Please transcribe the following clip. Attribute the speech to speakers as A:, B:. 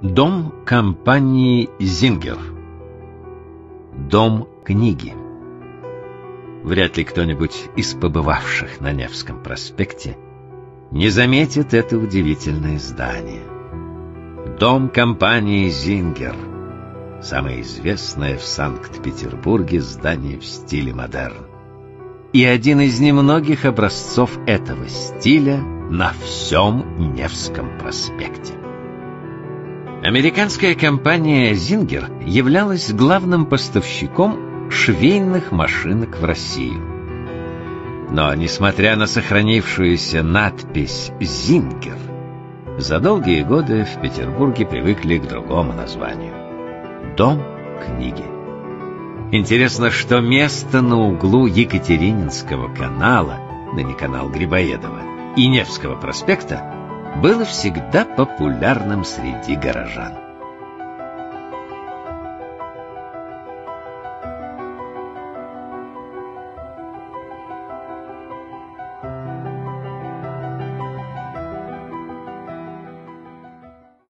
A: Дом компании «Зингер». Дом книги. Вряд ли кто-нибудь из побывавших на Невском проспекте не заметит это удивительное здание. Дом компании «Зингер» — самое известное в Санкт-Петербурге здание в стиле модерн. И один из немногих образцов этого стиля на всем Невском проспекте. Американская компания «Зингер» являлась главным поставщиком швейных машинок в Россию. Но, несмотря на сохранившуюся надпись «Зингер», за долгие годы в Петербурге привыкли к другому названию — «Дом книги». Интересно, что место на углу Екатерининского канала, ныне канал Грибоедова, и Невского проспекта было всегда популярным среди горожан.